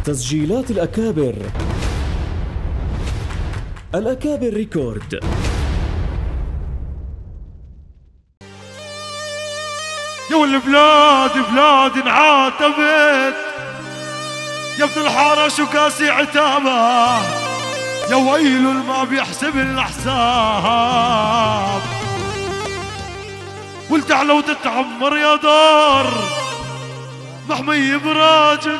تسجيلات الأكابر. الأكابر ريكورد. يا والبلاد بلاد انعاتبت، يا ابن الحارة شو كاسي عتابه، يا ويل ما بيحسب الحساب، والتعلى وتتعمر يا دار محمي براجل،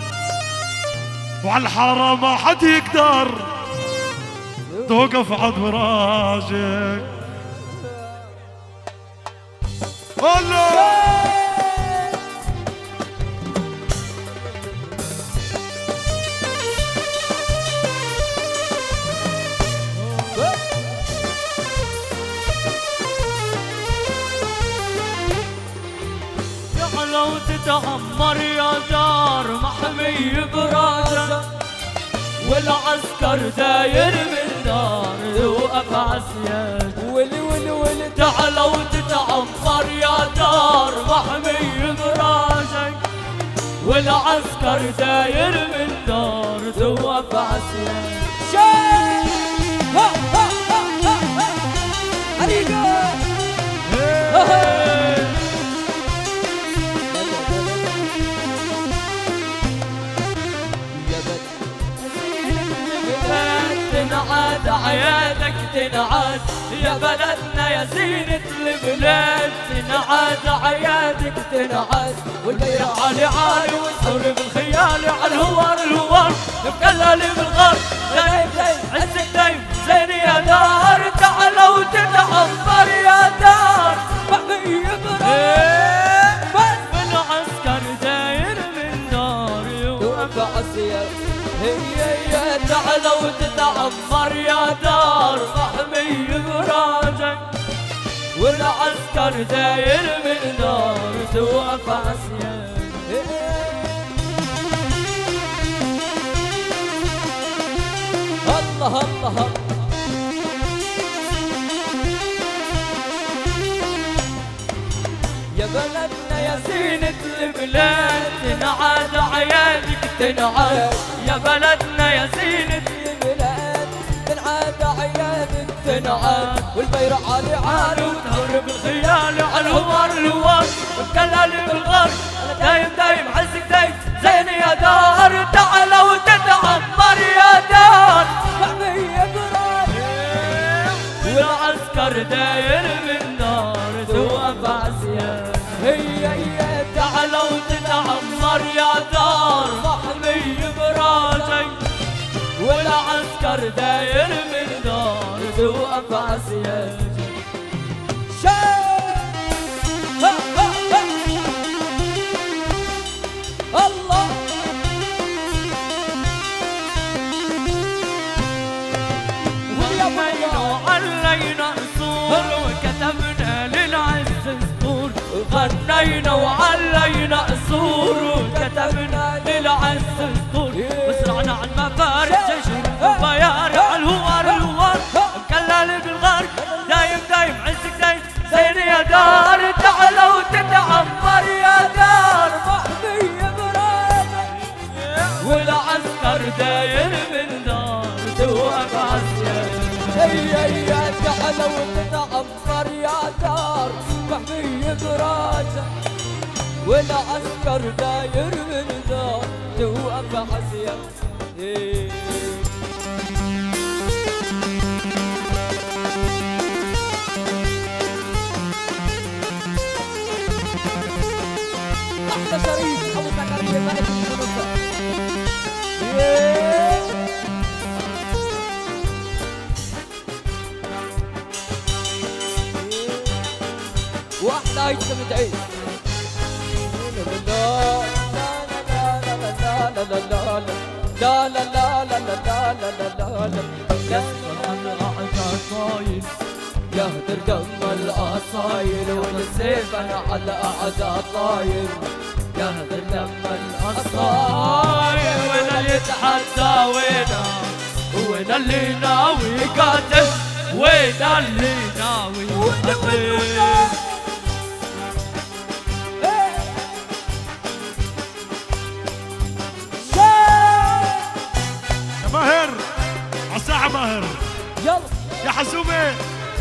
وعلى الحارة ما حد يقدر توقف عند براجل. الله لو تتعمر يا دار محمي براجة، والعسكر داير من دار وقف عسياد. تعالوا تتعمر يا دار محمي براجة، والعسكر داير من دار توقف عسياد. ها ها ها ها ها حريقة تنعاد عيادك تنعاد يا بلدنا يا زينة البلاد، تنعاد عيادك تنعاد والبيرق عالي عالي والثور بالخيال على الهوار الهوار مكلل بالغار. دايم دايم عزك دايم زين يا دار، تعالوا تتعمر يا دار محمي براجة، والعسكر داير من دار يوقف عسير. هي تعالوا تتعمر يا دار محمي براجة، والعسكر داير من دار توقف عسيان. الله الله يا بلدنا يا زينة البلاد، تنعاد عيالك تنعاد يا بلدنا يا زينة البلاد، تنعاد عيادك تنعاد والبيرق عالي عالي وتهور بالخيال على الهوار الهوار مكلل بالغار. دايم دايم عزك دايم زين يا دار، تعالوا تتعمر يا دار محمي براجة، والعسكر داير من دار توقف عسيان. هي تعالوا تتعمر يا دار محمي براجة، والعسكر داير من دار توقف عسيان. ها ها ها الله وغنينا أصول وكتبنا للعز سطور، غنينا وعلينا أصول وكتبنا للعز سطور، وسرعنا عن مفارق جيش البيار على الهوار الهوار مكلل بالغار. دايم دايم عزك دايم زين يا دار، تعالوا تتعمر يا دار محمي براجة، والعسكر داير من دار توقف عسيان. هي تعالوا تتعمر يا دار محمي براجة، والعسكر داير من دار توقف عسيان. أحلى شريف أبو زكريا ملك المنصة. واحدة هيثم تعيش. لا لا لا لا لا لا لا لا لا لا طايل يهدر دم الأصايل، والسيف أنا على الأعداء طايل يهدر دم الأصايل. وين اللي يتحدى وينا، وين اللي ناوي قاتل، وين اللي ناوي قاتل. شاي ماهر يلا يا حزومه.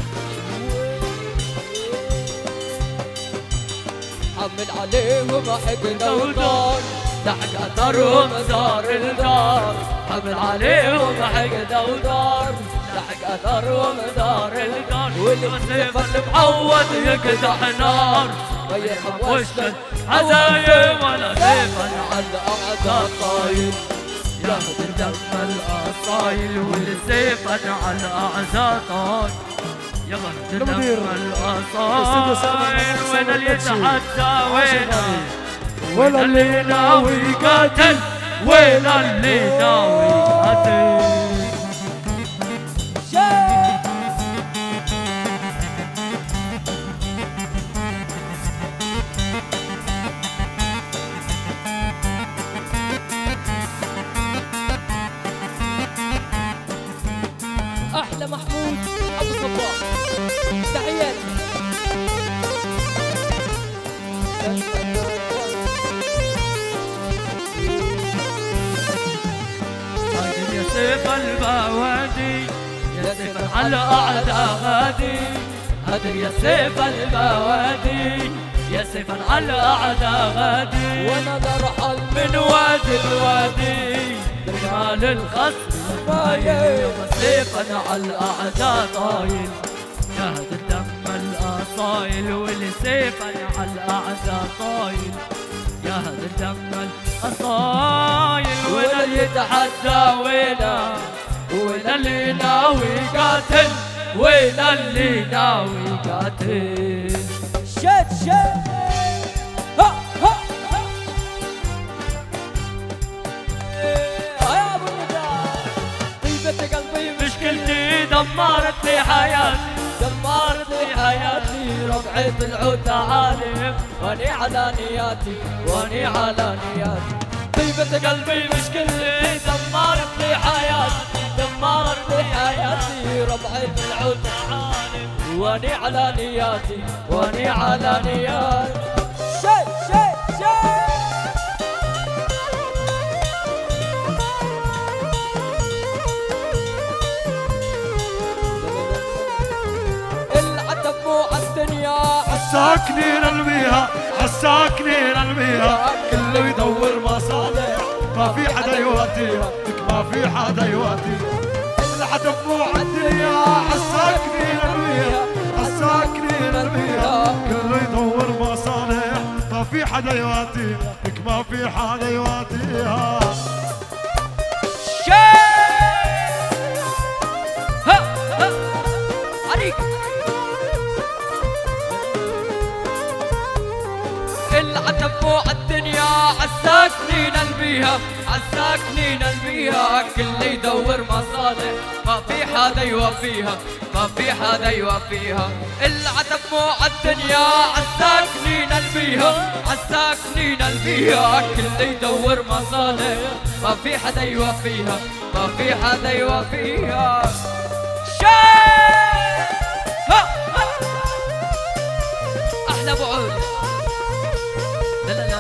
حمل عليهم حقنا ودار تحت اثرهم دار الدار. حمل عليهم حقنا ودار تحت اثرهم دار الدار. والسيف المعود يقدح نار ما يرحم وشك عزايم ولا سيف على الاعداء طايل. ياخذ الدم الاصايل والسيف على الاعداء طايل. ياخذ الدم الاصايل. وين اللي يتحدى وين اللي ناوي قاتل. وين اللي ناوي قاتل. احلى محمود ابو صباح تحياتي. يا سيف البوادي يا سيف على اعداء غادي. هدر يا سيف البوادي يا سيف على اعداء غادي. وانا برحل من وادي لوادي رجال الخصم باين. سيفا على الاعداء طايل. شاهد الدم الاصايل والسيفا على الاعداء طايل. شاهد الدم الاصايل. وين اللي يتحدى وينه. وين اللي ناوي قاتل. وين اللي ناوي قاتل. شد ها ها ها يا ابو النداء. طيبة قلبي مشكلتي دمرت لي حياتي. دمرت لي حياتي. ربعي العود عالم واني على نياتي. واني على نياتي. طيبة قلبي مشكلتي دمرت لي حياتي. دمرت لي حياتي. ربعي العود عالم واني على نياتي. واني على نياتي. شد العتب مو عالدنيا عالساكنين البيها عالساكنين البيها. كله يدور مصالح ما في حدا يوديها. ما في حدا يوديها. العتب مو عالدنيا عالساكنين البيها عالساكنين البيها. كله يدور مصالح ما في حدا يوديها. ما في حدا يوديها. عليك العتب مو عالدنيا عالساكنين البيها. عالساكنين البيها. كل يدور مصالح ما في حدا يوفيها. ما في حدا يوفيها. العتب مو عالدنيا عالساكنين البيها. عالساكنين البيها. كل يدور مصالح ما في حدا يوفيها. ما في حدا يوفيها. احلى بعود. لا لا لا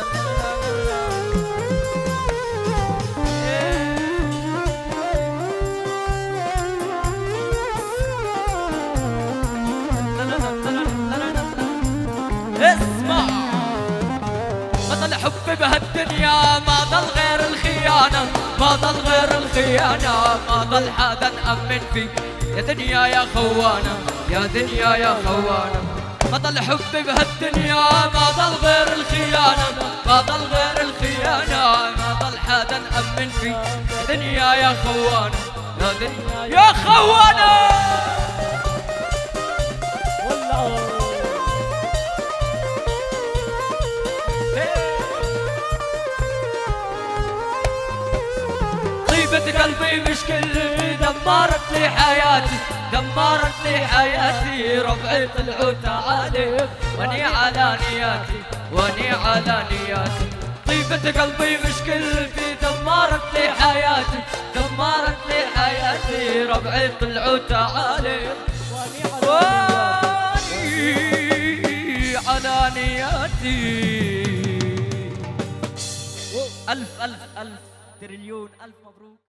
اسمع. بطل حب بهالدنيا ما ضل غير الخيانة. ما ضل غير الخيانة. ما ضل حدا نأمن فيه. يا دنيا يا خوانة. يا دنيا يا خوانة. بطل حب بهالدنيا ما ضل غير الخيانة. ما ضل غير الخيانة. ما ضل حدا نأمن فيه. يا دنيا يا خوانة. يا دنيا يا خوانة. طيبة قلبي مشكلة دمرت لي حياتي. دمرت لي حياتي. ربعي طلعوا تعالي واني على نياتي. واني على نياتي. طيبة قلبي مشكلتي دمرت لي حياتي. دمرت لي حياتي. ربعي طلعوا تعالي واني على نياتي. ألف ألف ألف تريليون ألف مبروك.